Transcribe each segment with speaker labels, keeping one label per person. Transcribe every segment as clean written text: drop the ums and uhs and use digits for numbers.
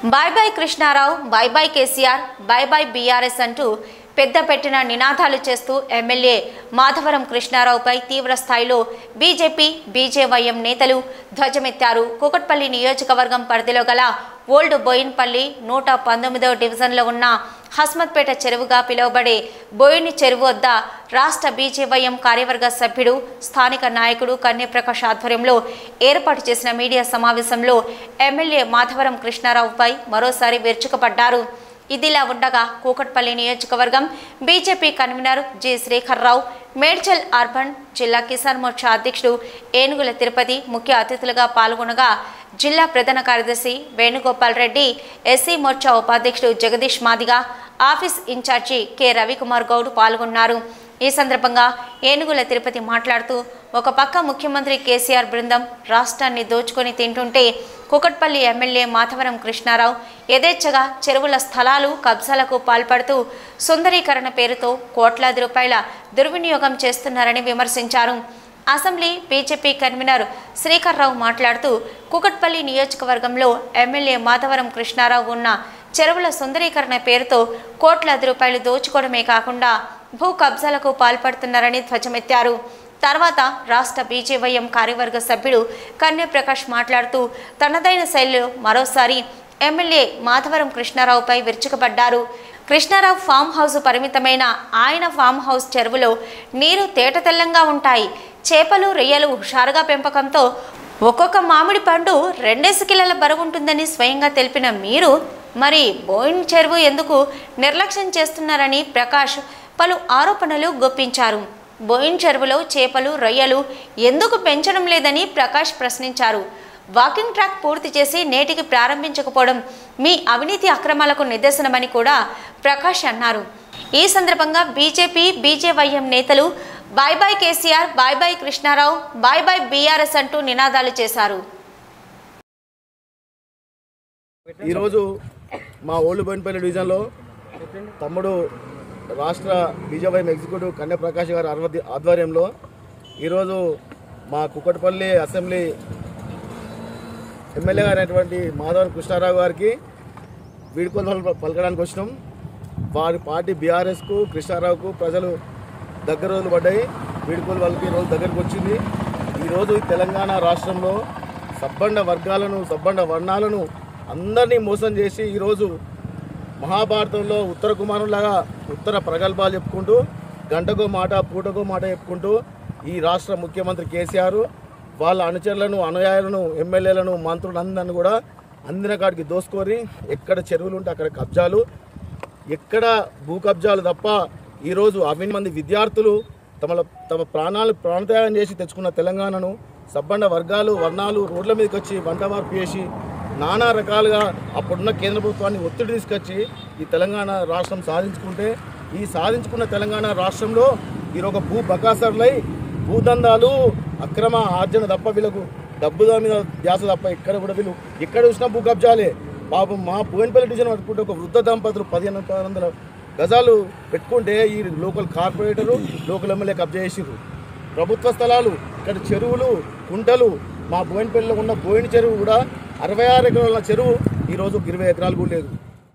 Speaker 1: Bye bye Krishna Rao, bye bye KCR, bye bye BRS అంటూ పెద్ద పెట్టిన నినాదాలు చేస్తూ ఎమ్మెల్యే మాధవరం కృష్ణారావుపై తీవ్ర స్థాయిలో బీజేపీ, బీజేవైఎం నేతలు ధ్వజమెత్తారు. కూకట్పల్లి నియోజకవర్గం పరిధిలో గల ఓల్డ్ బోయిన్పల్లి 119వ డివిజన్లో ఉన్న హస్మత్పేట చెరువుగా పిలువబడే బోయిని చెరువు వద్ద రాష్ట్ర బీజేవైఎం కార్యవర్గ సభ్యుడు, స్థానిక నాయకుడు కన్య ప్రకాష్ ఆధ్వర్యంలో ఏర్పాటు చేసిన మీడియా సమావేశంలో ఎమ్మెల్యే మాధవరం కృష్ణారావుపై మరోసారి విరుచుకుపడ్డారు. ఇదిలా ఉండగా కూకట్పల్లి నియోజకవర్గం BJP convener G Srikar Rao, Medchal urban జిల్లా కిసాన్ మోర్చా అధ్యక్షుడు ఏనుగుల తిరుపతి ముఖ్య అతిథులుగా పాల్గొనగా జిల్లా ప్రధాన కార్యదర్శి వేణుగోపాల్ రెడ్డి, ఎస్సీ మోర్చా ఉపాధ్యక్షుడు Jagadish Madiga, office in charge K Ravikumar Goud పాల్గొన్నారు. ఈ సందర్భంగా ఏనుగుల తిరుపతి మాట్లాడుతూ, ఒక పక్క ముఖ్యమంత్రి కేసీఆర్ బృందం రాష్ట్రాన్ని దోచుకొని తింటుంటే కూకట్పల్లి ఎమ్మెల్యే మాధవరం కృష్ణారావు యథేచ్ఛగా చెరువుల స్థలాలు కబ్జాలకు పాల్పడుతూ సుందరీకరణ పేరుతో కోట్లాది రూపాయల దుర్వినియోగం చేస్తున్నారని విమర్శించారు. Assembly BJP convener Srikar Rao మాట్లాడుతూ, కూకట్పల్లి నియోజకవర్గంలో ఎమ్మెల్యే మాధవరం కృష్ణారావు ఉన్న చెరువుల సుందరీకరణ పేరుతో కోట్లాది రూపాయలు దోచుకోవడమే కాకుండా భూ కబ్జాలకు పాల్పడుతున్నారని ధ్వజమెత్తారు. తర్వాత రాష్ట్ర బీజేవైఎం కార్యవర్గ సభ్యుడు కన్య ప్రకాష్ మాట్లాడుతూ తనదైన శైలిలో మరోసారి ఎమ్మెల్యే మాధవరం కృష్ణారావుపై విరుచుకుపడ్డారు. కృష్ణారావు ఫామ్ హౌస్ పరిమితమైన ఆయన ఫామ్ హౌస్ చెరువులో నీరు తేటతెల్లంగా ఉంటాయి. చేపలు, రొయ్యలు హుషారుగా పెంపకంతో ఒక్కొక్క మామిడి పండు 2 కిలోల బరువుంటుందని స్వయంగా తెలిపిన మీరు మరి బోయిన్ చెరువు ఎందుకు నిర్లక్ష్యం చేస్తున్నారని ప్రకాష్ పలు ఆరోపణలు గుప్పించారు. బోయిన్ చెరువులో చేపలు, రొయ్యలు ఎందుకు పెంచడం లేదని ప్రకాష్ ప్రశ్నించారు. వాకింగ్ ట్రాక్ పూర్తి చేసి నేటికి ప్రారంభించకపోవడం మీ అవినీతి అక్రమాలకు నిదర్శనమని కూడా ప్రకాష్ అన్నారు. ఈ సందర్భంగా బీజేపీ, బీజేవైఎం నేతలు bye bye KCR, bye bye Krishna Rao, bye bye BRS అంటూ నినాదాలు చేశారు.
Speaker 2: ఈరోజు మా ఓల్డ్ బోయిన్పల్లి డివిజన్లో తమ్ముడు రాష్ట్ర బీజేవైఎం ఎగ్జిక్యూటివ్ కన్య ప్రకాష్ గారి ఆధ్వర్యంలో ఈరోజు మా కూకట్పల్లి అసెంబ్లీ ఎమ్మెల్యే గారైనటువంటి మాధవరం కృష్ణారావు గారికి వీడ్కోలు పలకడానికి వచ్చినాం. వారి పార్టీ బీఆర్ఎస్కు, కృష్ణారావుకు ప్రజలు దగ్గర రోజులు పడ్డాయి. వీడ్కోలు వాళ్ళకి ఈరోజు దగ్గరికి వచ్చింది. ఈరోజు తెలంగాణ రాష్ట్రంలో సబ్బండ వర్గాలను, సబ్బండ వర్ణాలను అందరినీ మోసం చేసి ఈరోజు మహాభారతంలో ఉత్తర కుమారులాగా ఉత్తర ప్రగల్భాలు చెప్పుకుంటూ గంటకో మాట పూటకో మాట చెప్పుకుంటూ ఈ రాష్ట్ర ముఖ్యమంత్రి కేసీఆర్ వాళ్ళ అనుచరులను, అనుయాయులను, ఎమ్మెల్యేలను, మంత్రులందరినీ కూడా అందిన కాడికి దోసుకొని ఎక్కడ చెరువులు ఉంటే అక్కడ కబ్జాలు, ఎక్కడ భూ కబ్జాలు తప్ప ఈరోజు 50 మంది విద్యార్థులు తమ ప్రాణత్యాగం చేసి తెచ్చుకున్న తెలంగాణను సబ్బండ వర్గాలు, వర్ణాలు రోడ్ల మీదకి వచ్చి వంట మార్పు చేసి నానా రకాలుగా అప్పుడున్న కేంద్ర ప్రభుత్వాన్ని ఒత్తిడి తీసుకొచ్చి ఈ తెలంగాణ రాష్ట్రం సాధించుకుంటే, ఈ సాధించుకున్న తెలంగాణ రాష్ట్రంలో ఈరోజు భూ బకాసర్లై భూదందాలు, అక్రమ ఆర్జన తప్ప వీళ్ళకు డబ్బు మీద ధ్యాస తప్ప ఎక్కడ కూడా వీళ్ళు ఎక్కడ చూసినా భూ కబ్జాలే. పాపం మా బోయిన్పల్లి డివిజన్ పట్టుకుంటే ఒక వృద్ధ దంపతులు 1500 గజాలు పెట్టుకుంటే ఈ లోకల్ కార్పొరేటరు, లోకల్ ఎమ్మెల్యే కబ్జా చేసిర్రు. ప్రభుత్వ స్థలాలు, ఇక్కడ చెరువులు, కుంటలు, మా బోయిన్పల్లిలో ఉన్న బోయిన చెరువు కూడా 66 ఎకరాల చెరువు ఈరోజు 20 ఎకరాలు కూడా లేదు.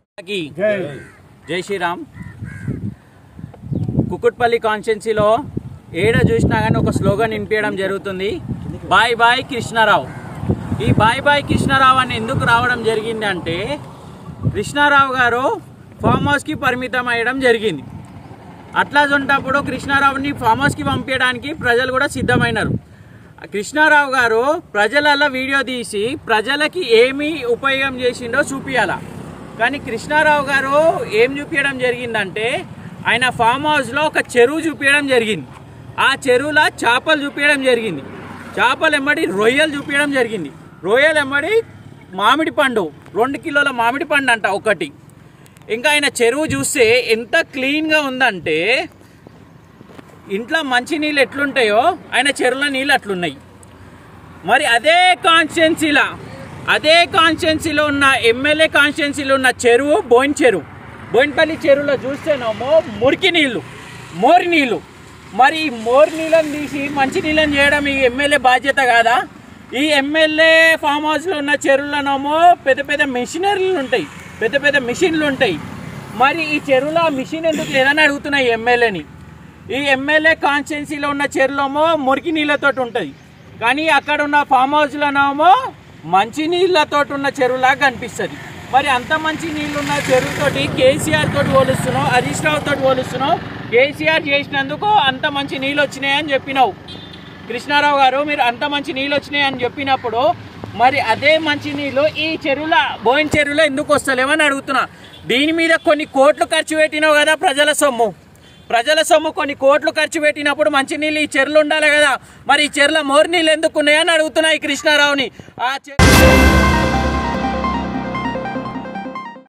Speaker 3: జై శ్రీరామ్. కుకుట్పల్లి కాన్స్టిట్యున్సీలో ఏడ చూసినా కానీ ఒక స్లోగన్ వినిపించడం జరుగుతుంది, బాయ్ బాయ్ కృష్ణారావు. ఈ బాయ్ బాయ్ కృష్ణారావు అని ఎందుకు రావడం జరిగింది అంటే, కృష్ణారావు గారు ఫామ్ హౌస్కి పరిమితం అయ్యడం జరిగింది. అట్లా ఉన్నప్పుడు కృష్ణారావుని ఫామ్ హౌస్కి పంపించడానికి ప్రజలు కూడా సిద్ధమైనారు. కృష్ణారావు గారు ప్రజలలో వీడియో తీసి ప్రజలకి ఏమి ఉపయోగం చేసిండో చూపించాల. కానీ కృష్ణారావు గారు ఏం చూపించడం జరిగిందంటే, ఆయన ఫామ్ హౌస్లో ఒక చెరువు చూపించడం జరిగింది. ఆ చెరువులో చేపలు చూపించడం జరిగింది. చేపలు ఎమ్మడి రొయ్యలు చూపించడం జరిగింది. రొయ్యలు ఎమ్మడి మామిడి పండు, 2 కిలోల మామిడి పండు అంట ఒకటి. ఇంకా ఆయన చెరువు చూస్తే ఎంత క్లీన్గా ఉందంటే, ఇంట్లో మంచి నీళ్ళు ఎట్లుంటాయో ఆయన చెరువులో నీళ్ళు అట్లున్నాయి. మరి అదే కాన్స్టిట్యున్సీలో ఉన్న ఎమ్మెల్యే కాన్స్టిట్యున్సీలో ఉన్న చెరువు బోయిన్పల్లి చెరువులో చూస్తేనేమో మురికి నీళ్ళు, మోరి నీళ్ళు. మరి ఈ మోరి నీళ్ళని తీసి మంచి నీళ్ళని చేయడం ఈ ఎమ్మెల్యే బాధ్యత కాదా? ఈ ఎమ్మెల్యే ఫామ్ హౌస్లో ఉన్న చెరువులనేమో పెద్ద పెద్ద మెషినరీలు ఉంటాయి, పెద్ద పెద్ద మిషన్లు ఉంటాయి. మరి ఈ చెరువులో ఆ మిషన్ ఎందుకు లేదని అడుగుతున్నాయి ఎమ్మెల్యేని. ఈ ఎమ్మెల్యే కాన్స్టిట్యున్సీలో ఉన్న చెరువులేమో మురికి నీళ్ళతో ఉంటుంది, కానీ అక్కడ ఉన్న ఫామ్ హౌస్లోనేమో మంచి నీళ్ళతో ఉన్న చెరువులాగా కనిపిస్తుంది. మరి అంత మంచి నీళ్ళున్న చెరువుతోటి కేసీఆర్ తోటి పోలుస్తున్నావు, హరీష్ రావు తోటి పోలుస్తున్నావు. కేసీఆర్ చేసినందుకు అంత మంచి నీళ్ళు వచ్చినాయని చెప్పినావు కృష్ణారావు గారు. మీరు అంత మంచి నీళ్ళు వచ్చినాయని చెప్పినప్పుడు మరి అదే మంచి నీళ్ళు ఈ చెరువుల బోయిన చెరువులో ఎందుకు వస్తలేమని అడుగుతున్నా. దీని మీద కొన్ని కోట్లు ఖర్చు పెట్టినావు కదా, ప్రజల సొమ్ము కొన్ని కోట్లు ఖర్చు పెట్టినప్పుడు మంచి నీళ్ళు ఈ చెరువులు ఉండాలి కదా. మరి ఈ చెరువుల మోరు నీళ్ళు ఎందుకు ఉన్నాయని అడుగుతున్నా ఈ కృష్ణారావుని. ఆ